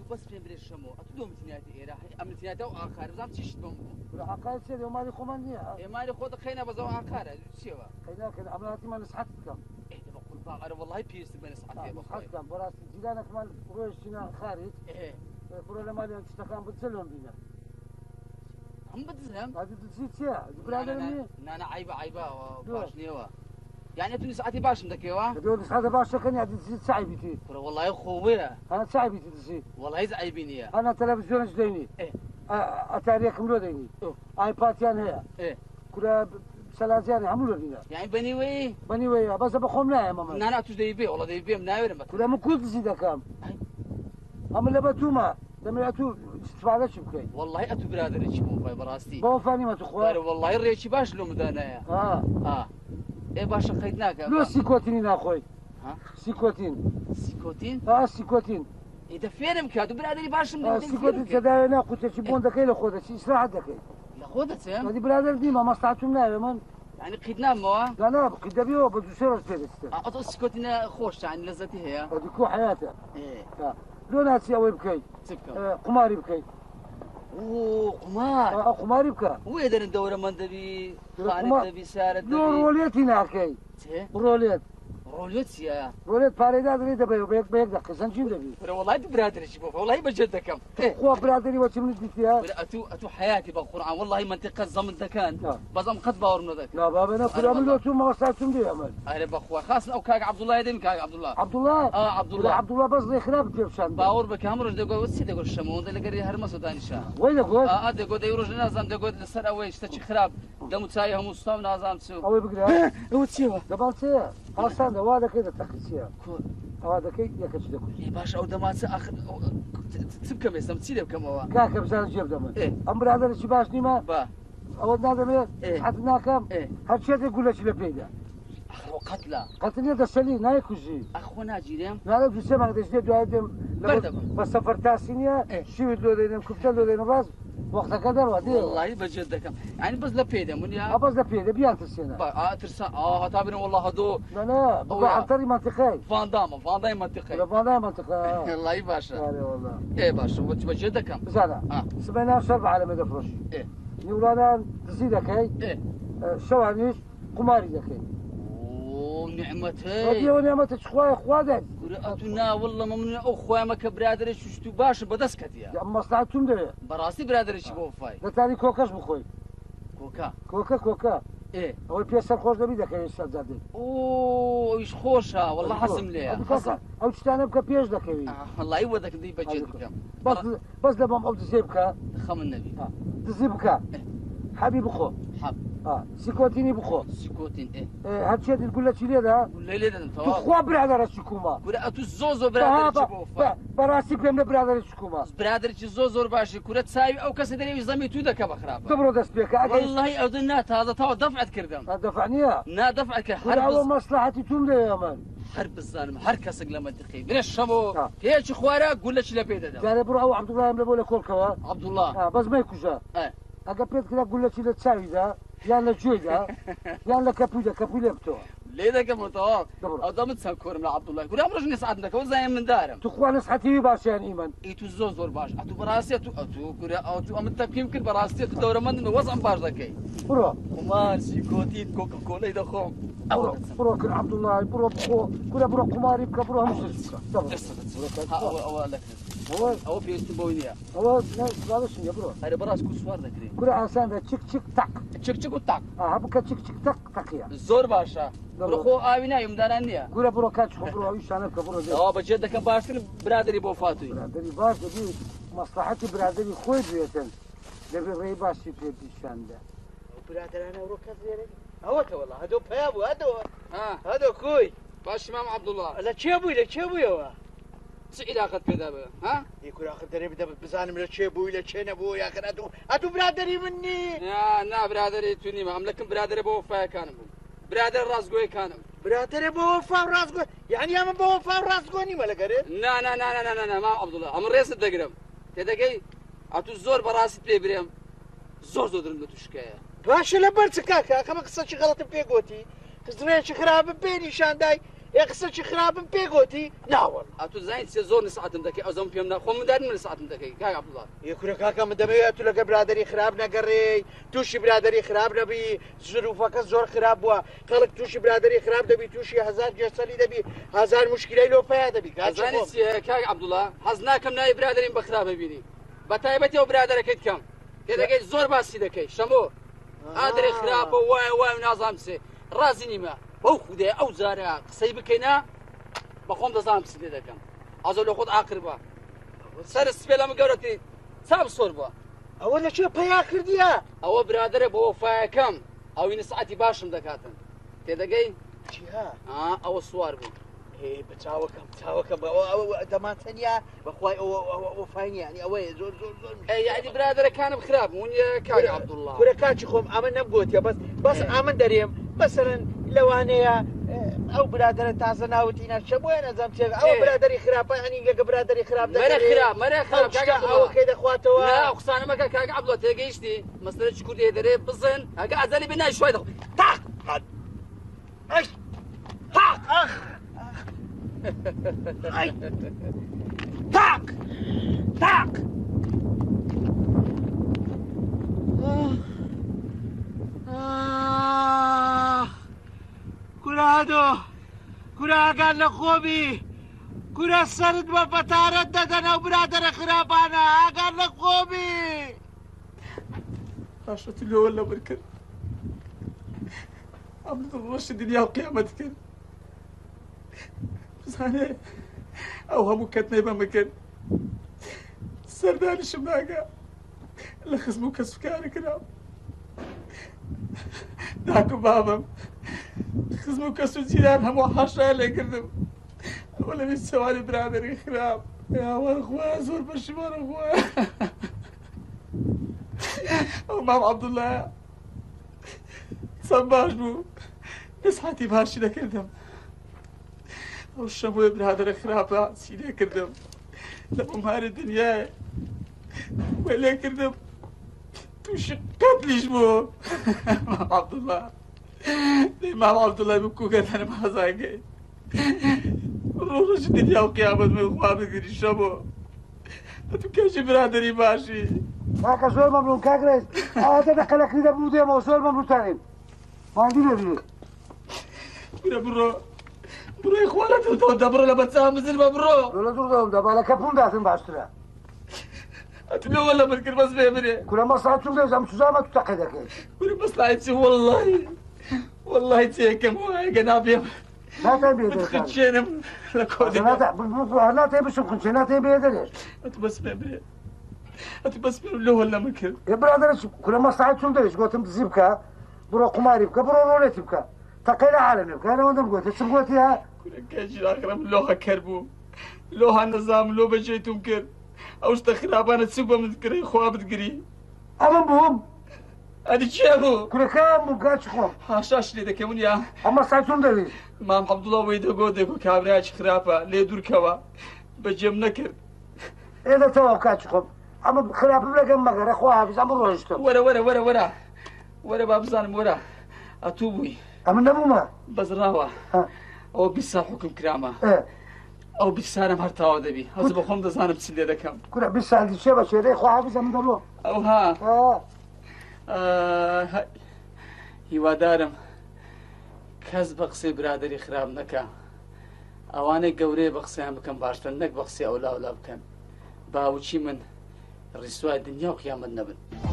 بس پێم برێ شەمەوە ئەتو دۆمتیناتی ئێرە ئەمتیناتە و ئاخار بزانم چیشت بم عقال سێ دێماری خۆمان نییە ئێماری خۆ دەخەینە بەزەوە ئاخارە چێوە خەیناکەن ئەملاتی نسحەت بکەم بە قورباغ ئەرە وەڵڵای پێویستت بە نسحەتێ بەخۆی بکەم بەڕاستی جیرانێکمان ڕۆیشتینە خارج بڕۆ لە مالیان شتەکان بچەلۆم بینە هەم بدزم دزی چییە برادر نییە نانە عیبە باش نییەوە یعنی تو ساعتی باشم دەکەوە دۆ سعاتە باشەکەنی دزی چایبیتی وەڵڵای خۆوەیە ئەنا چایبیتی دزی وەڵڵای هیچ عیبی نییە ئەنا تەلەڤیزیۆنش دەینی ئەتاریەکم لۆ دەینی ئایپاتیان هەیە کورە سەلازیانی هەموو لۆ بینە یعنی بەنیوەی بەنیوەیە بەسە بەخۆم نایە مەمە نانا توش دەیبێ وەڵە دەیبێم ناوێرم کورە من کورد دزی دەکەم ئەمە لە بەتومە دەمەوێت تو استفادە چی بکەیت وەڵڵای ئەتو برادێکی بۆ بەڕاستی بۆ فانیمە تو خوارە وەڵڵای ڕێکی باش لۆ مدانایە ئێ باشە قەید ناکە لۆ سیکۆتینی ناخۆی سیکۆتین سیکۆتین سیکۆتین ئیدە فێرم کات و برادری باشم سیکۆتین کەداوێ نا قوتێکی بۆن دەکەی لە خۆ دەچی ئیسراحەت دەکەی لە خۆ دەچێم ئەدی برادر دیمە مەستاعتم ناوێ من یعنی قید نامەوە لا قید دەبێەوە بە دووسێ ڕۆژ پێ دەچێت ئەتۆ سیکۆتینە خۆش یعنی لەزەتی هەیە ئەدی کۆ حیاتە لۆ ناچی ئەوەی بکەیت قماری بکەیت قمار قماری بکە وێ دەرن دەورەمەندەبی خانێک دەبی سارەت لۆ ڕۆلێتی ناکەی ڕۆلێت ڕۆلێت چییە ڕۆلێت پارێدا دەبێت دەبێت بە یەک دەقە زەنجیر دەبی وەڵای برادرێکی بۆ وەڵای بەجێت دەکەم خۆ برادری وەچی منت دیتیە ئەتو حیاتی بە قورعان وەڵای منتیقە زەمن دەکەن بەزەم قەت باوەڕم نەدەکەن لا بابەنە کورا من لۆ تو مەوەستاتم دێ ئەمە ئەرێ بەخوا خاستن ئەو کاک عەبدوڵڵای دەین کاک عەبدوڵڵا بەس لێ خراپ پێبشان باوەڕ بکە هەموو ڕۆژ دەگوت چی دەگوت شەمەوەندە لەگەری هەرمەسە دانیشە وەی دەگوت دەگوت دەی ڕۆژ نازانم دەگوت لەسەر ئەوەی شتێکی خراپ دەم و چای هەموو سوتام نازانم چ ئەوەی بگرە ئەوە چیوە دەبال چەیە ئاسانە وا دەکەی دەتەقی چییە ئەوا دەکەی یەکەچ دەکوژی باش ئەو دەماچە چ بکەم ئێستم چی لێ بکەمەوە کاکە بزانە جێ بدەمە ئەم برادەرێکی باش نیمە ئەوە نادەمێت حەت ناکەم هەر چێتێک گولەکی لە پێیدا قەتلا قەتنیە دەسەلی نایکوژی ئەخۆ ناگیرێم نادە دووسێ مانگ دەژێت دوای دێم بە سەفەر تاسی نییە شیوت لۆ دەێنم کوفتە لۆ دێنم ڕاست وەختەکە دەڕوا دێ وەڵڵای بەجێت دەکەم یعنی بەس لە پێدەم بەس لە پێدە بیان ترسێنە ترسان هەتا بنە وەڵڵا هەدۆ بە عەتەری مەنتیقەی فاندامە فاندای مەنتیقەی لە فاندای مەنتیقە وەڵڵای باشە باشە بەجێت دەکەم بزانە سبەینا شەر بە عالەمە دەفرۆشی نیورانان دزی دەکەی شەوانیش قماری دەکەی نعمەتەوە نعمەتە خوای خوا دەن ئەتو ناوەڵڵە من ئەو خوامە کە برادێکی شت و باشە بەدەست کەتیە مەستاعتم دەوێت بەڕاستی برادێکی بۆ فای دەتانی کۆکەش بخۆی کۆکە ئەوەی پێ سەر خۆش دەبی دەکەوێت سەرجادێت ئەویش خۆشە وەڵڵا حەزم لێ ئەو شتانە بکە پێش دەکەوی وەڵڵای وە دەکردی بەجێ بکەم بەس لە بەم ئەو دزێ بکە خەمن نەبی دزی بکە حەبی بخۆ سیکۆتینی بخۆ سیکۆتین هەرچێتی گولە چی لێدا لێ دەدەن خوا برادەرە چکومە ئەتو زۆ برادێکی بۆ بەڕاستی پێم لە برادەری چکومە برادێکی زۆر باشی کورە چاوی ئەو کەسە دەرێوی زەمی تو دەکە بەخراپ دەبڕۆ دەست پێکە وەڵڵای ئەو نا تازە تاوە دەفعەت کردم دەفع نییە دەفعەت کرد هەرەوە مەسلحەتی توم دەوێ ئەمن هەر بزانم هەر کەسێک لە مەنتیقەی برێ شەمەوە پێچی خوارە گولەکی لە پێ دەدەم جارێ بڕۆ ئەو عەبدوڵڵایم لە بۆ لە کۆڵکەوە عەبدوڵڵا بەس مەی کوژە ئەگە پێت کرا گولەکی لە چاویدا یان لە گوێدا یان لە کەپوویدا کەپووی لێ بتەوە لێ دەکەمەوە ئەو دەمت چەند کۆرم لە عەبدوڵڵای گورا ڕۆژ نسعەت دەکەوە زایە من دارم توخوا نسحەتی باشیان ئیمەن ئیتو زۆر باش ئەتو بەڕاستیە ئەتو گورە ئەتو ئەمە تەپیم کرد بەڕاستیە تو دەورەمەند وەزم باش دەکەی بڕۆ قمار سیکۆتیت کۆکەکۆلەی دەخۆم بڕۆ کرد عەبدوڵڵای بڕۆ بخۆ گورە بڕۆ قماری بکە بڕۆ هەموو ئەوە پێویستی بۆی نییە ئەوە باشش نییە بڕۆ هەرە بەڕاست کو سوار دەکرێت گورە ئاسانە چک تەق چک و تاق بکە چک تەق تەقیە زۆر باشە خۆ ئاوی ناوی مداران نییە گورە بڕۆ کاچ خۆ بڕۆ ئەوی شانە بکە بڕۆ ئەوە بەجێ دەکەم باشتر برادری بۆ فاتووی برادری باش دەبی مەسلحەتی برادری خۆی بێتن دەبێ ڕێی باشی پێ پیشاندا برادرانە ئەوڕۆ کەس لێرە ئەوەتە وەڵا هەدۆ پیا بوو هەدۆ کوی باش مام عەبدوڵڵا لە چێ بوویەوە چ عیلاقەت پێدا بێ کوراخت دەرێ بدە بزانم لە چێ بووی لە چێ نەبوو یاکەن ئەتوو برادری من نی نا برادری تو نیمە ئەم لەکەم برادرە بۆ وەفایەکانم بوو برادر ڕاستگۆیەکانم برادرە بۆ وەفا و ڕاستگۆ یعنی ئەمە بۆ وەفا و ڕاستگۆ نیمە لەگەرێ نا مام عەبدوڵڵا ئەمە ڕێست دەگرم تێدەگەی ئەتوو زۆر بەڕاستیت پێ برێم زۆر درم لە توشکایە باشە لە بەرچ کاکە ئەمە قسەی غەڵەتم پێ گوتی قزرێکی خراپە پێ نیشاندای قسەی خراپم پێگوتی ناوەڵ ئەتو زانیت چێ زۆر نسعەتم دەکەی ئەوزەم پێم نا خۆم دارن نسعەتم دەکەی کاک عەبدوڵڵا یەکورە کاکە من دەمەوێت تو لەگە برادری خراپ نەگەڕێی تووشی برادری خراپ نەبی ظروفەکە زۆر خراپ بووە خەڵک تووشی برادری خراپ دەبی تووشی هەزار جێسەلی دەبی هەزار مشکلەی لۆپەیە دەبی زانیت چێ کاک عەبدوڵڵا حەز ناکەم ناوی برادریم بە خراپ ببینی بە تایبەتی ئەو برادەرەکەت کەم تێدەگەی زۆر باسی دەکەی شەمۆ ئادرێ خراپە وایە وای نازانم چێ ڕازی نیمە بەو خودێ ئەو جارە قسەی بکەینە بەخۆم دەزانم چ لێ دەکەم ئازۆ لە خۆت ئاخر بە سەر سپێ لەمە گەورەتی چاپ سۆر بووە ئەوە لەکوێ پەیا کردیە ئەوە برادرە بە وەفایەکەم ئەوی نسعەتی باشم دەکاتن تێدەگەی چیا ئەوە سوار بوو بە چاوەکەم دەماتەنیا بەخوای ئەوە فاینیانی ئەوەیە زۆر زۆر زۆر یعنی برادرەکانم خراپ ونیە کاک عەبدوڵڵا کورە کاچی خۆم ئەمە نەبگوتیە بەس ئامن دەرێم بەسەرن لەوانەیە ئەو برادرە تازە ناوتی نەچە بۆیە نەزانم چێ ئەوە برادری خراپە هەنی گەگە برادری خراپ مەرە خراپ ئەوەکەی دەخواتەوە نا قسانە مەکە کاک عەبدوڵڵا تێگەیشتی مەسەلە چ کوردێ دەرێ بزن ئەگە ئەزەلی بێ نای شوای دەخ تاق تاق ئەخ تاق تاق کورادۆ کوراگەر لە خۆبی کورە سەرت بە بەتارەت دەدەنە و برادەرە خراپانە ئاگەر لە خۆبی باشەت لەوە لەبەر کرد ئەم ڕۆژی دنیا و قیامەت کرد بزانێ ئەو هەموو کەتنەی بەمە کرد سەردانیشم ناگا لە خزم و کەسوکارە کرام داکو بابم خزم و کەس و جیران هەموو حاشای لێکردم ئەوە لەوێ سەواری برادەری خراپ یاوە خوا زۆر پەشیمانە خوا ئەو مام عەبدوڵڵایە چەند باش بوو نسحەتی باشی دەکردم ئەو شەمووی برادەرە خراپە چی لێ کردم لە بمهارە دنیای وێ لێ کردم تووشی قەتلیش بوو مام عەبدوڵڵا دەی مام عەبدوڵڵای بکووکەتەنم هەزاگەی ڕۆژی دنیا و قیامەت من خوا بگری شەمۆ تو کەشی برادری باشی کاکە زۆر مەمنوون کاکرێت ئەوەتە دەقەلەکری دەبوو دێمەوە زۆر مەمنونتانین ماندی لەبێ برە بڕۆ بڕۆی خوا لە دڵتەوە دەبڕۆ لە بەچاوم بزر بە بڕۆ لە دوور دەوم دەبالەکە پوون داتن باشترە ئەتو لەوە لە من کرد بەس بێ برێ کورە مەسڵات چون دەزەم سوزامە تو تەقە دەکەیت برە بەسڵای چی وەڵڵاهی چێکەم وایگە نابێم ناتای بێدەکان خچێنم لە کۆدێ ناتای بچم خونچێ ناتای بێدەرێت ئەتو بەس بێ برێ ئەتو بەس بێ لەوە لە من کرد ێ برادەرە کورە مەسڵات چون دەویست گوتم دزی بکە بڕۆ قوماری بکە بڕۆ ڕۆڵێتی بکە تەقەی لە عالەمێ بکە ئەوەندەم گوتە چم گوتی ها کەژی ئاخرم لۆها کەر بوو لۆها نەزام لۆ بەجێتم کرد ئەو شتە خراپانە چ بە من کڕی خوا بتگری ئەمە بووم ئەدی چێ بوو کورەکەم بوو گاچ خۆم هاشاش لێ دەکەمون یا ئەمە سای چون دەویست مام عەبدوڵڵا وەی دەگۆ دەگو کابراایکی خراپە لێ دوورکەوە بەجێم نەکرد ئێدەتەوە کاچ خۆم ئەمە خراپم لەگەم مەگەرە خوا حافیز ئەمە ڕۆیشتم وەرە با بزانم وەرە ئەتوو بووی ئەمە نەبوومە بەزراوە ئەوە 20 ساڵ حکم کرامە ئەو 20 سالم هەر تاوا دەبی هەز بە خۆم دەزانم چ لێ دەکەم کورە 20 ساڵی چێ بە چێرەی خوا حافیز ئەمە دەبۆ ئەوها هیوادارم کەس بە قسەی برادری خراپ نەکە ئەوانەی گەورەیە بە قسەیان بکەم باشتر نەک بە قسەی ئەولا بکەن باوچی من ڕیسوای دنیا و قیامەت نەبن